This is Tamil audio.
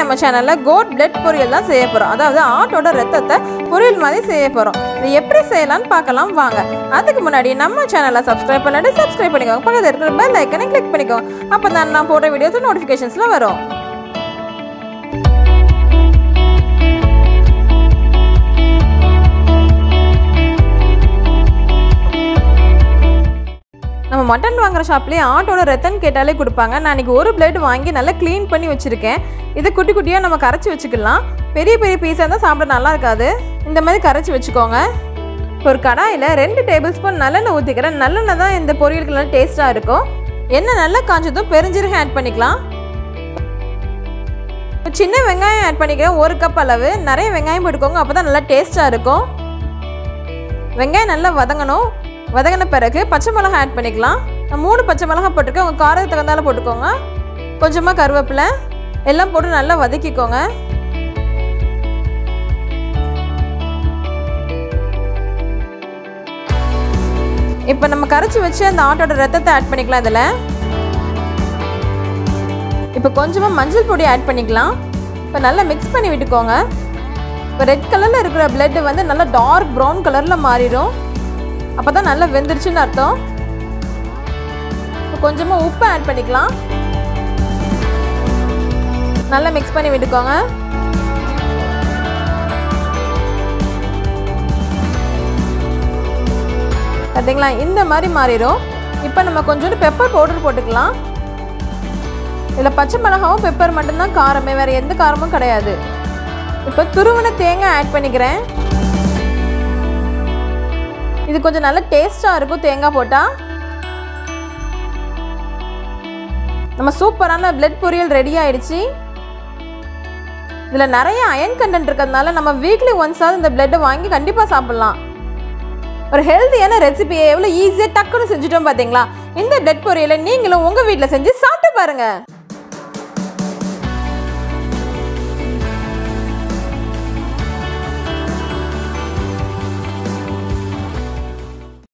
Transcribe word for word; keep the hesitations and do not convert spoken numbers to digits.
நம்ம சேனலில் கோட் பிளட் பொரியல் தான் செய்ய போகிறோம். அதாவது ஆட்டோட ரத்தத்தை பொரியல் மாதிரி செய்ய போகிறோம். இது எப்படி செய்யலாம்னு பார்க்கலாம் வாங்க. அதுக்கு முன்னாடி நம்ம சேனலை சப்ஸ்கிரைப் பண்ணிட்டு சப்ஸ்கிரைப் பண்ணிக்கோங்க. பக்கத்தில் இருக்கிற பெல் ஐக்கனை கிளிக் பண்ணிக்கோங்க. அப்போ தான் நான் போடுற வீடியோஸ் நோட்டிஃபிகேஷன்ஸில் வரும். நம்ம மட்டன் வாங்குற ஷாப்லேயே ஆட்டோட ரத்தன்னு கேட்டாலே கொடுப்பாங்க. நான் இன்றைக்கி ஒரு பிளேட் வாங்கி நல்லா க்ளீன் பண்ணி வச்சுருக்கேன். இதை குட்டி குட்டியாக நம்ம கரைச்சி வச்சுக்கலாம். பெரிய பெரிய பீஸாக இருந்தால் சாப்பிட நல்லா இருக்காது. இந்த மாதிரி கரைச்சி வச்சுக்கோங்க. ஒரு கடாயில் ரெண்டு டேபிள் ஸ்பூன் நல்லெண்ணெய் ஊற்றிக்கிறேன். நல்லெண்ணெய் தான் இந்த பொரியலுக்கு நல்லா டேஸ்ட்டாக இருக்கும். எண்ணெய் நல்லா காய்ச்சதும் பெருஞ்சீரகம் ஆட் பண்ணிக்கலாம். சின்ன வெங்காயம் ஆட் பண்ணிக்கிறேன், ஒரு கப் அளவு. நிறைய வெங்காயம் போட்டுக்கோங்க, அப்போ தான் நல்லா டேஸ்ட்டாக இருக்கும். வெங்காயம் நல்லா வதங்கணும். வதங்கின பிறகு பச்சை மிளகாய் ஆட் பண்ணிக்கலாம். நான் மூணு பச்சை மிளகாய் போட்டிருக்கேன், உங்கள் காரத்துக்கு தகுந்தால போட்டுக்கோங்க. கொஞ்சமாக கருவேப்பிலை எல்லாம் போட்டு நல்லா வதக்கிக்கோங்க. இப்போ நம்ம கரைச்சி வச்சு அந்த ஆட்டோட ரத்தத்தை ஆட் பண்ணிக்கலாம். இதில் இப்போ கொஞ்சமாக மஞ்சள் பொடி ஆட் பண்ணிக்கலாம். இப்போ நல்லா மிக்ஸ் பண்ணி விட்டுக்கோங்க. இப்போ ரெட் கலரில் இருக்கிற பிளட்டு வந்து நல்லா டார்க் ப்ரௌன் கலரில் மாறிடும். அப்போ தான் நல்லா வெந்துருச்சுன்னு அர்த்தம். இப்போ கொஞ்சமாக உப்பு ஆட் பண்ணிக்கலாம். நல்லா மிக்ஸ் பண்ணி விட்டுக்கோங்க. பார்த்தீங்களா, இந்த மாதிரி மாறிடும். இப்போ நம்ம கொஞ்சோண்டு பெப்பர் பவுடர் போட்டுக்கலாம். இதில் பச்சை மிளகாவும் பெப்பர் மட்டும்தான் காரமே, வேறு எந்த காரமும் கிடையாது. இப்போ துருவின தேங்காய் ஆட் பண்ணிக்கிறேன். இது கொஞ்சம் நல்ல டேஸ்ட்டாக இருக்கும் தேங்காய் போட்டால். நம்ம சூப்பரான பிளட் பொரியல் ரெடி ஆயிடுச்சு. இதில் நிறைய அயன் கண்டென்ட் இருக்கிறதுனால நம்ம வீக்லி ஒன்ஸாவது இந்த பிளட்டை வாங்கி கண்டிப்பாக சாப்பிட்லாம். ஒரு ஹெல்த்தியான ரெசிபியை எவ்வளோ ஈஸியாக டக்குன்னு செஞ்சுட்டோம் பார்த்தீங்களா. இந்த பிளட் பொரியலை நீங்களும் உங்கள் வீட்டில் செஞ்சு சாப்பிட்டு பாருங்கள்.